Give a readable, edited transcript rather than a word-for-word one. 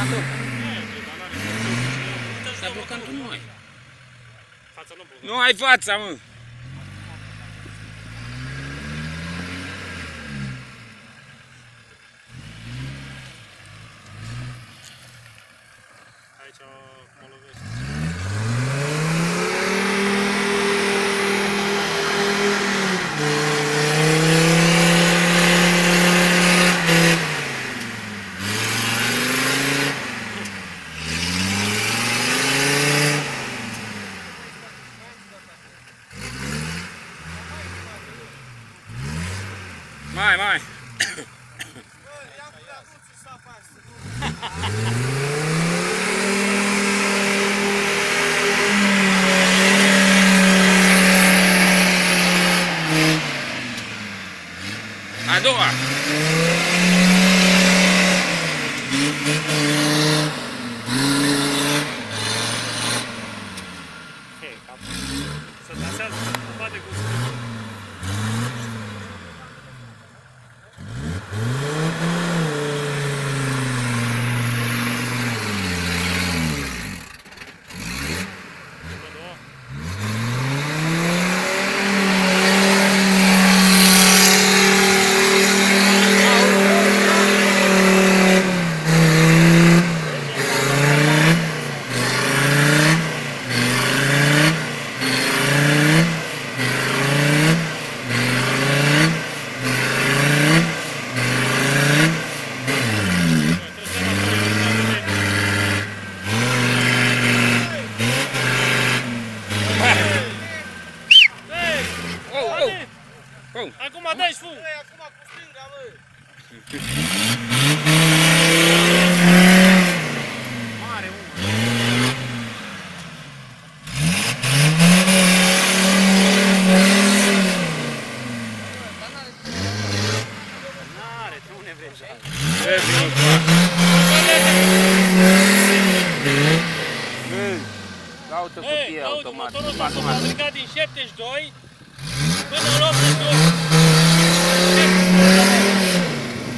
blocatul. Dar blocantul nu ai. Fața nu blocă. Nu ai fața, mă. Aici mă lovește. Mai. A doua. Hei, cap. Să tasează, să bate cu sfântul. Acum dai fum! Acum cu stânga, mă! Mare, N-are, tu ne vrei așa. Caută cutie automată. Motorul ăsta s-a fabricat din 72 până în 82.